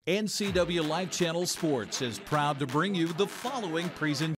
NCW Life Channel Sports is proud to bring you the following presentation.